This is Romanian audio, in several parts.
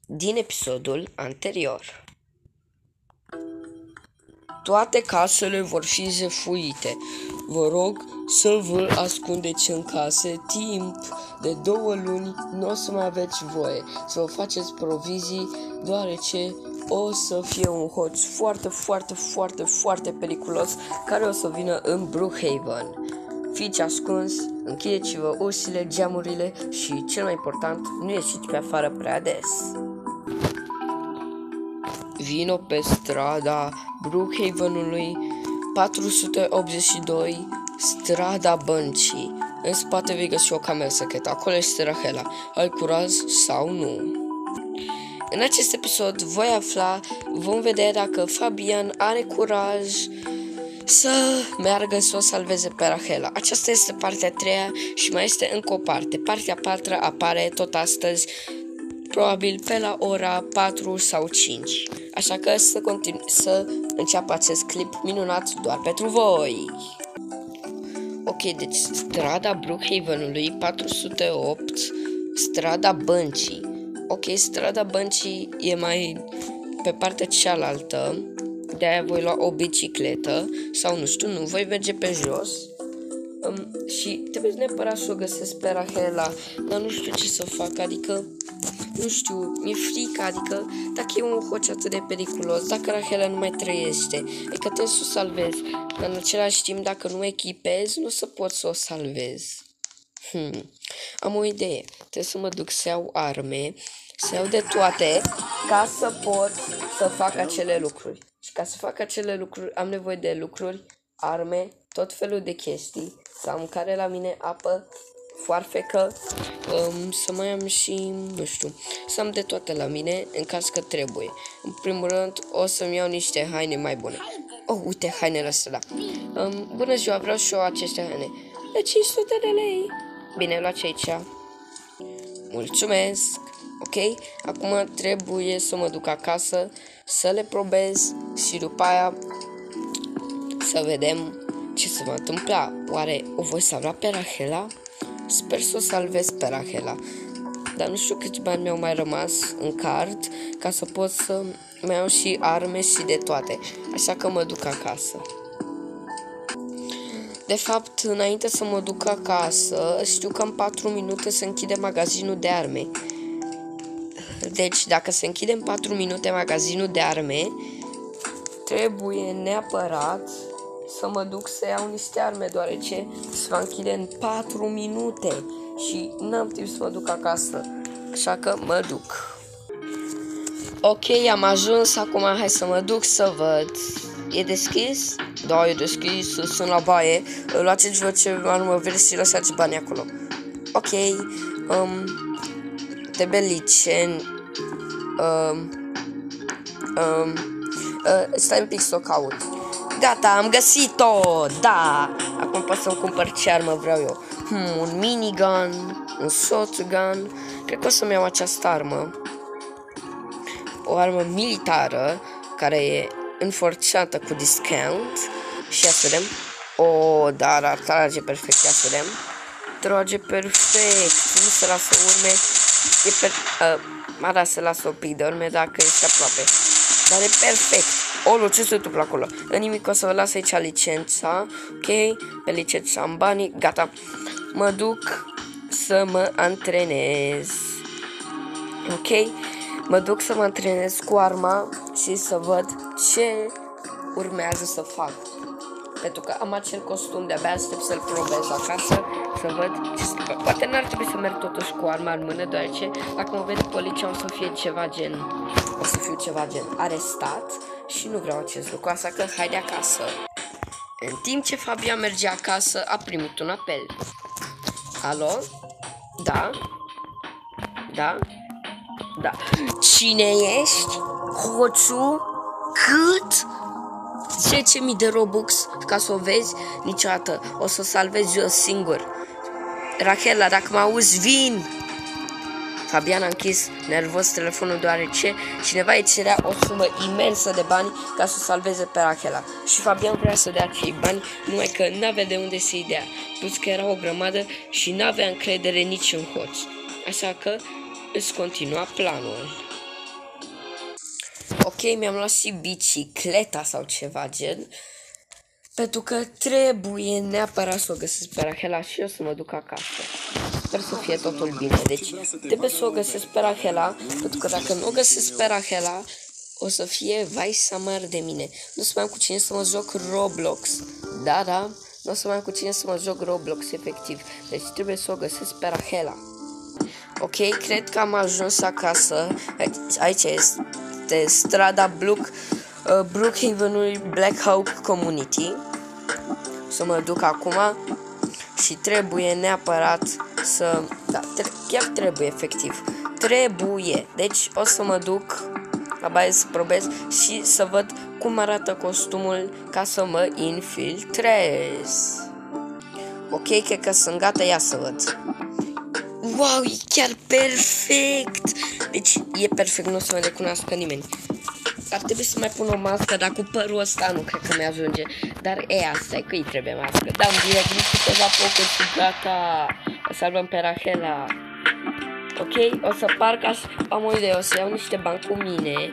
din episodul anterior. Toate casele vor fi jefuite. Vă rog să vă ascundeți în case timp de 2 luni. Nu o să mai aveți voie să vă faceți provizii, deoarece o să fie un hoț foarte periculos care o să vină în Brookhaven. Fiți ascuns, închideți-vă ușile, geamurile și, cel mai important, nu ieșiți pe afară prea des. Vino pe strada Brookhavenului 482, strada Băncii. În spate vei găsi o cameră secretă. Acolo este Rachela. Ai curaj sau nu? În acest episod vom vedea dacă Fabian are curaj să meargă să o salveze pe Rachela. Aceasta este partea 3-a și mai este încă o parte. Partea 4 apare tot astăzi, probabil pe la ora 4 sau 5. Așa că să înceapă acest clip minunat doar pentru voi. Ok, deci strada Brookhavenului 408, strada Băncii. Ok, strada Băncii e mai pe partea cealaltă, de-aia voi lua o bicicletă sau nu știu, nu, voi merge pe jos. Și trebuie neapărat să o găsesc pe Rachela, dar nu știu ce să fac, adică nu știu, mi-e frică, adică dacă e un hoț atât de periculos, dacă Rachela nu mai trăiește, adică trebuie să o salvez, dar în același timp dacă nu echipez, nu o să pot să o salvez. Am o idee, trebuie să mă duc să iau arme, să iau de toate, ca să pot să fac acele lucruri. Și ca să fac acele lucruri am nevoie de lucruri, arme, tot felul de chestii, să am care la mine apă, foarfecă, să mai am și, nu știu, să am de toate la mine în caz că trebuie. În primul rând o să-mi iau niște haine mai bune. Oh, uite hainele astea, da. Bună ziua, vreau și eu aceste haine. De 500 de lei. Bine, luați aici. Mulțumesc. Ok, acum trebuie să mă duc acasă, să le probez și după aia să vedem ce se va întâmpla. Oare o voi salva pe Rachela? Sper să o salvez pe Rachela, dar nu știu câți bani mi-au mai rămas în card ca să pot să mai iau și arme și de toate, așa că mă duc acasă. De fapt, înainte să mă duc acasă, știu că în 4 minute se închide magazinul de arme. Deci, dacă se închide în 4 minute magazinul de arme, trebuie neapărat să mă duc să iau niște arme, deoarece se va închide în 4 minute și n-am timp să mă duc acasă, așa că mă duc. Ok, am ajuns, acum hai să mă duc să văd. E deschis? Da, e deschis, sunt la baie. Luați-vă ce armă vreți și lăsați banii acolo. Ok, trebuie licen. Stai un pic să o caut. Gata, am găsit-o! Da! Acum pot să-mi cumpăr ce armă vreau eu. Un minigun, un shotgun. Cred că o să-mi iau această armă. O armă militară care e înforțată cu discount. Și ia să vedem. O, dar trage perfect, ia să vedem. Trage perfect. Nu se lasă urme. Da, se lasă un pic de urme dacă este aproape. Dar e perfect. Olu, ce se întâmplă acolo? În nimic, o să vă las aici licența. Ok, pe licența am banii. Gata. Mă duc să mă antrenez. Ok, mă duc să mă antrenez cu arma și să văd ce urmează să fac. Pentru că am acel costum, de-abia aștept să-l probez acasă, să văd ce se fac. Poate n-ar trebui să merg totuși cu arma în mână, deoarece dacă mă vede poliția o să fiu ceva gen arestat și nu vreau acest lucru, așa că haide acasă. În timp ce Fabian merge acasă, a primit un apel. Alo? Da? Da? Da. Cine ești? Hoțu? Cât? 10.000 de Robux ca să o vezi niciodată. O să o salvezi eu singur. Rachela, dacă mă auzi, vin! Fabian a închis nervos telefonul deoarece cineva îi cerea o sumă imensă de bani ca să salveze pe Rachela. Și Fabian vrea să dea cei bani, numai că n-avea de unde să-i dea. Plus că era o grămadă și n-avea încredere nici în hoț. Așa că îți continua planul. Ok, mi-am luat și bicicleta sau ceva gen. Pentru că trebuie neapărat să o găsesc pe Rahela și eu să mă duc acasă. Sper să fie totul bine. Deci trebuie să o găsesc pe Rahela, pentru că dacă nu o găsesc pe Rahela, o să fie vai să măr de mine. Nu o să mai am cu cine să mă joc Roblox. Da, nu o să mai am cu cine să mă joc Roblox, efectiv. Deci trebuie să o găsesc pe Rahela. Ok, cred că am ajuns acasă. Aici este strada Brookhaven-ului Black Hawk Community. Să mă duc acum și trebuie neapărat să... Da, chiar trebuie, efectiv. Trebuie. Deci o să mă duc la baie să probez și să văd cum arată costumul ca să mă infiltrez. Ok, cred că sunt gata, ia să văd. Wow, e chiar perfect! Deci e perfect, nu o să mă recunoască nimeni. Ar trebui să mai pun o mască, dar cu părul ăsta nu cred că mi-ajunge. Dar asta e, că îi trebuie mască. Da, îmi direct câteva focuri și gata. O salvăm pe Rahela. Ok, o să parc am o idee, o să iau niște bani cu mine.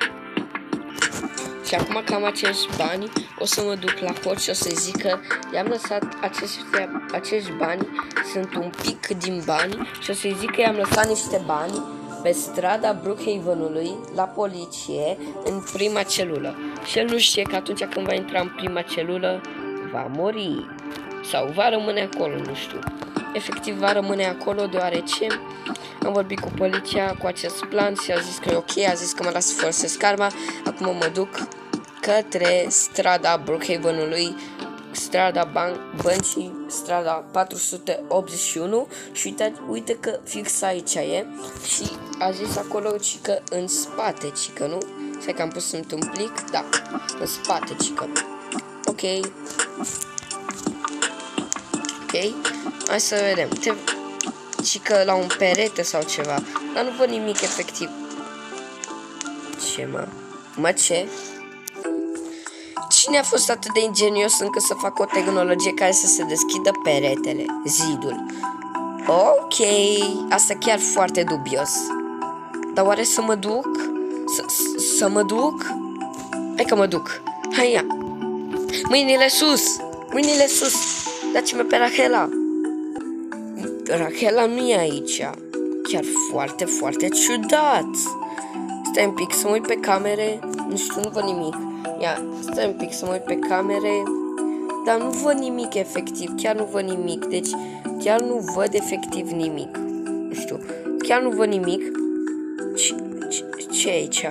Și acum că am acești bani, o să mă duc la hoț și o să-i zic că i-am lăsat acești bani, sunt un pic din bani, și o să-i zic că i-am lăsat niște bani pe strada Brookhaven-ului, la poliție, în prima celulă. Și el nu știe că atunci când va intra în prima celulă, va muri. Sau va rămâne acolo, nu știu. Efectiv va rămâne acolo deoarece am vorbit cu poliția cu acest plan și a zis că e ok, a zis că mă las să folosesc arma. Acum mă duc către strada Brookhaven-ului, strada băncii, strada 481 și uite că fix aici e și a zis acolo și că în spate, cică, nu? Stai că am pus într-un plic, da, în spate, cică. Ok. Ok, hai să vedem. Cică la un perete sau ceva, dar nu văd nimic efectiv. Ce ce? Cine a fost atât de ingenios încât să facă o tehnologie care să se deschidă peretele, zidul? Ok, asta chiar foarte dubios. Dar oare să mă duc? Să mă duc? Hai că mă duc. Hai ia. Mâinile sus! Mâinile sus! Dați-mă pe Rahela. Rahela nu e aici. Chiar foarte, foarte ciudat. Stai un pic să mă uit pe camere. Nu știu, nu văd nimic. Ia, stai un pic să mă uit pe camere. Dar nu văd nimic efectiv. Chiar nu văd nimic. Deci chiar nu văd efectiv nimic. Nu știu. Chiar nu văd nimic. Ce e aici?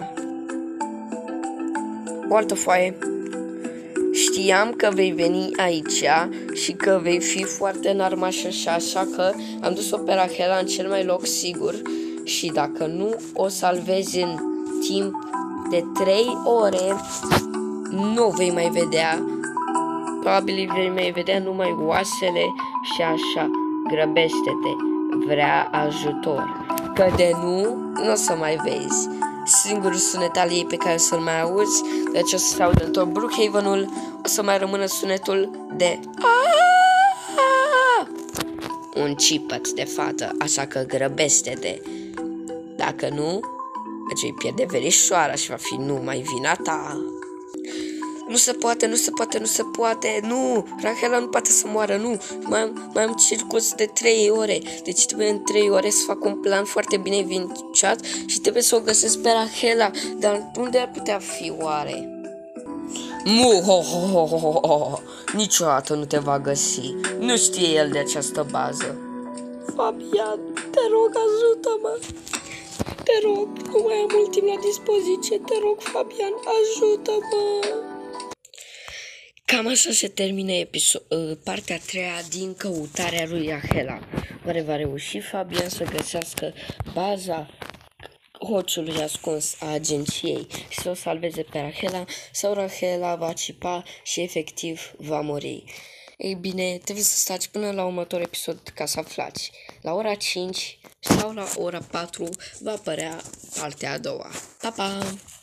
O altă foaie. Știam că vei veni aici și că vei fi foarte înarmat așa că am dus-o pe Rahela în cel mai loc sigur și dacă nu o salvezi în timp de 3 ore, nu vei mai vedea. Probabil vei mai vedea numai oasele și așa. Grăbește-te, vrea ajutor. Că de nu o să mai vezi. Singurul sunet al ei pe care să-l mai auzi, deci o să se audă în tot Brookhaven-ul, o să mai rămână sunetul de un cipăt de fată, așa că grăbește-te. Dacă nu, îți vei pierde verișoara și va fi numai vina ta. Nu se poate, nu se poate, nu se poate, nu! Rahela nu poate să moară, nu! Mai am circus de 3 ore, deci trebuie în 3 ore să fac un plan foarte bine vinciat și trebuie să o găsesc pe Rahela, dar unde ar putea fi oare? Niciodată nu te va găsi, nu știe el de această bază. Fabian, te rog, ajută-mă! Te rog, nu mai am mult timp la dispoziție, te rog, Fabian, ajută-mă! Cam așa se termină partea a 3-a din căutarea lui Rahela. Oare va reuși Fabian să găsească baza hoțului ascuns a agenției și să o salveze pe Rahela, sau Rahela va cipa și efectiv va muri? Ei bine, trebuie să stați până la următorul episod ca să aflați. La ora 5 sau la ora 4 va apărea partea a 2-a. Pa, pa!